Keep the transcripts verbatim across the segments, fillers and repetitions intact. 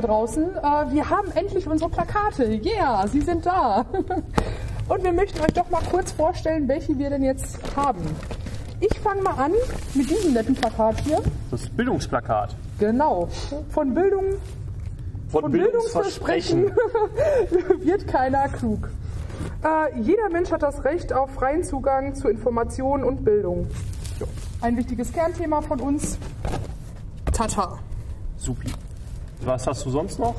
draußen. Äh, wir haben endlich unsere Plakate. Yeah, sie sind da. Und wir möchten euch doch mal kurz vorstellen, welche wir denn jetzt haben. Ich fange mal an mit diesem netten Plakat hier. Das Bildungsplakat. Genau. Von Bildung... Von, Von Bildungsversprechen, Bildungsversprechen wird keiner klug. Äh, jeder Mensch hat das Recht auf freien Zugang zu Informationen und Bildung. Ja. Ein wichtiges Kernthema von uns. Tata. Supi. Was hast du sonst noch?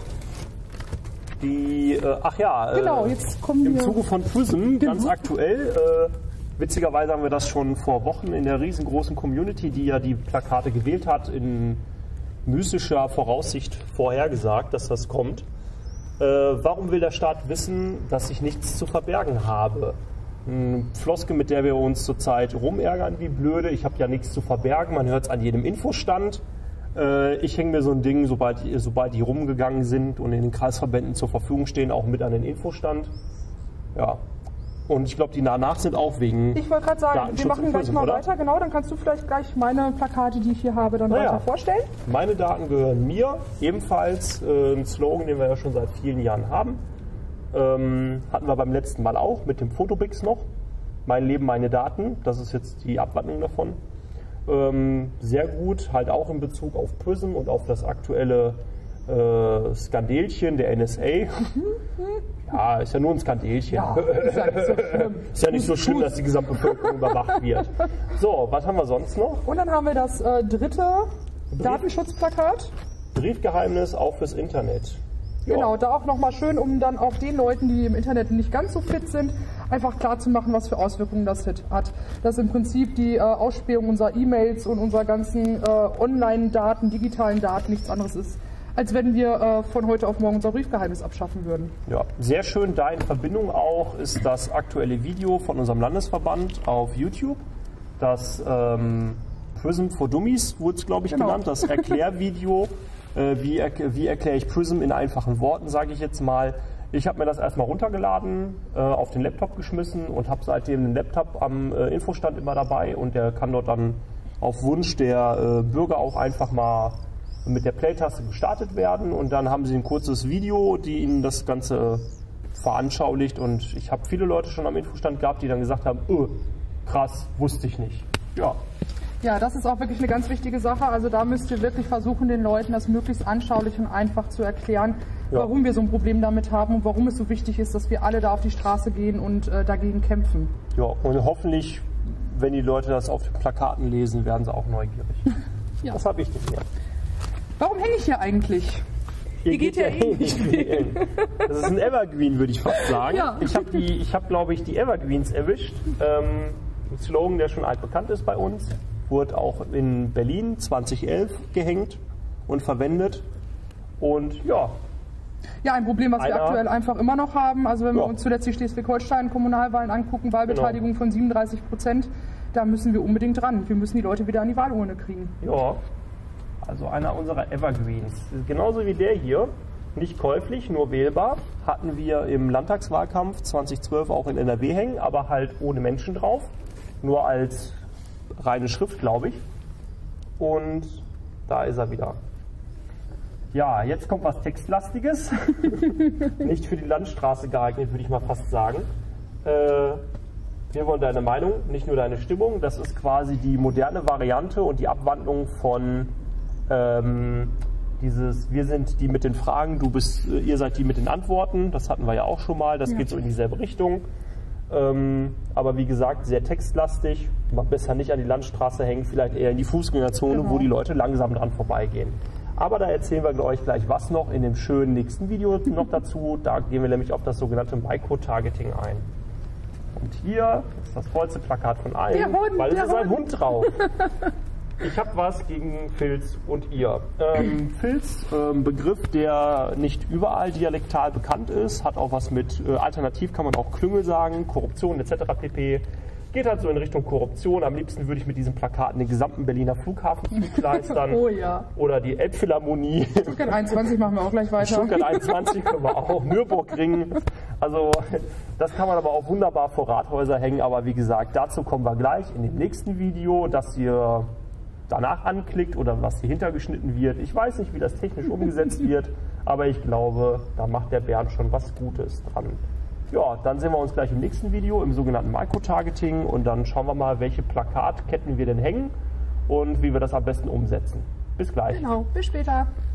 Die, äh, ach ja, Genau, äh, jetzt kommen im wir... Zuge von Prism, ganz Genau. aktuell, äh, witzigerweise haben wir das schon vor Wochen in der riesengroßen Community, die ja die Plakate gewählt hat, in mystischer Voraussicht vorhergesagt, dass das kommt. Äh, warum will der Staat wissen, dass ich nichts zu verbergen habe? Eine Floske, mit der wir uns zurzeit rumärgern wie blöde. Ich habe ja nichts zu verbergen, man hört es an jedem Infostand. Äh, ich hänge mir so ein Ding, sobald, sobald die rumgegangen sind und in den Kreisverbänden zur Verfügung stehen, auch mit an den Infostand. Ja. Und ich glaube, die danach sind auch wegen Ich wollte gerade sagen, wir Datenschutz machen und gleich Prism, mal oder? weiter. Genau, dann kannst du vielleicht gleich meine Plakate, die ich hier habe, dann Na ja. weiter vorstellen. Meine Daten gehören mir, ebenfalls äh, ein Slogan, den wir ja schon seit vielen Jahren haben. Ähm, hatten wir beim letzten Mal auch mit dem Fotobix noch. Mein Leben, meine Daten, das ist jetzt die Abwandlung davon. Ähm, sehr gut, halt auch in Bezug auf Prism und auf das aktuelle äh, Skandelchen der N S A. Ja, ist ja nur ein Skandelchen. Ja, ist ja nicht so schlimm. Ist ja nicht so schlimm, dass die Gesamtbevölkerung überwacht wird. So, was haben wir sonst noch? Und dann haben wir das äh, dritte Datenschutzplakat. Briefgeheimnis auch fürs Internet. Ja. Genau, da auch nochmal schön, um dann auch den Leuten, die im Internet nicht ganz so fit sind, einfach klar zu machen, was für Auswirkungen das hat. Dass im Prinzip die äh, Ausspähung unserer E-Mails und unserer ganzen äh, Online-Daten, digitalen Daten nichts anderes ist, als wenn wir äh, von heute auf morgen unser Briefgeheimnis abschaffen würden. Ja, sehr schön da in Verbindung auch ist das aktuelle Video von unserem Landesverband auf YouTube. Das ähm, Prism for Dummies wurde es, glaube ich, Genau. genannt. Das Erklärvideo. Äh, wie, er, wie erkläre ich Prism in einfachen Worten, sage ich jetzt mal. Ich habe mir das erstmal runtergeladen, äh, auf den Laptop geschmissen und habe seitdem den Laptop am äh, Infostand immer dabei und der kann dort dann auf Wunsch der äh, Bürger auch einfach mal mit der Play-Taste gestartet werden und dann haben sie ein kurzes Video, die ihnen das Ganze veranschaulicht und ich habe viele Leute schon am Infostand gehabt, die dann gesagt haben, öh, krass, wusste ich nicht. Ja. Ja, das ist auch wirklich eine ganz wichtige Sache. Also da müsst ihr wirklich versuchen, den Leuten das möglichst anschaulich und einfach zu erklären, Ja. warum wir so ein Problem damit haben und warum es so wichtig ist, dass wir alle da auf die Straße gehen und äh, dagegen kämpfen. Ja, und hoffentlich, wenn die Leute das auf den Plakaten lesen, werden sie auch neugierig. Ja. Das habe ich nicht mehr. Warum hänge ich hier eigentlich? Hier geht ja eh nicht viel. Das ist ein Evergreen, würde ich fast sagen. Ja. Ich habe, die, ich hab, glaube ich, die Evergreens erwischt. Ähm, ein Slogan, der schon altbekannt ist bei uns. Wurde auch in Berlin zweitausendelf gehängt und verwendet. Und ja, Ja, ein Problem, was wir Einer- aktuell einfach immer noch haben. Also wenn wir Ja. uns zuletzt die Schleswig-Holstein-Kommunalwahlen angucken, Wahlbeteiligung Genau. von siebenunddreißig Prozent, da müssen wir unbedingt dran. Wir müssen die Leute wieder an die Wahlurne kriegen. ja, also einer unserer Evergreens. Genauso wie der hier, nicht käuflich, nur wählbar, hatten wir im Landtagswahlkampf zweitausendzwölf auch in N R W hängen, aber halt ohne Menschen drauf. Nur als reine Schrift, glaube ich. Und da ist er wieder. Ja, jetzt kommt was Textlastiges. Nicht für die Landstraße geeignet, würde ich mal fast sagen. Äh, wir wollen deine Meinung, nicht nur deine Stimmung. Das ist quasi die moderne Variante und die Abwandlung von ähm, dieses, wir sind die mit den Fragen, du bist, ihr seid die mit den Antworten. Das hatten wir ja auch schon mal. Das Ja. geht so in dieselbe Richtung. Ähm, aber wie gesagt, sehr textlastig. Mal besser nicht an die Landstraße hängen, vielleicht eher in die Fußgängerzone, Genau. wo die Leute langsam dran vorbeigehen. Aber da erzählen wir euch gleich was noch in dem schönen nächsten Video noch dazu. Da gehen wir nämlich auf das sogenannte Micro-Targeting ein. Und hier ist das vollste Plakat von allen, Der Hund, weil es der ist ein Hund. Hund drauf. Ich habe was gegen Filz und ihr. Ähm, Filz, ähm, Begriff, der nicht überall dialektal bekannt ist, hat auch was mit, äh, alternativ kann man auch Klüngel sagen, Korruption et cetera pp. Geht halt so in Richtung Korruption. Am liebsten würde ich mit diesen Plakaten den gesamten Berliner Flughafen zukleistern. Oh ja. Oder die Elbphilharmonie. Stuttgart einundzwanzig machen wir auch gleich weiter. Stuttgart einundzwanzig können wir auch. Nürburgring. Also das kann man aber auch wunderbar vor Rathäuser hängen. Aber wie gesagt, dazu kommen wir gleich in dem nächsten Video, das ihr danach anklickt oder was hier hintergeschnitten wird. Ich weiß nicht, wie das technisch umgesetzt wird, aber ich glaube, da macht der Bernd schon was Gutes dran. Ja, dann sehen wir uns gleich im nächsten Video im sogenannten Microtargeting und dann schauen wir mal, welche Plakatketten wir denn hängen und wie wir das am besten umsetzen. Bis gleich. Genau, bis später.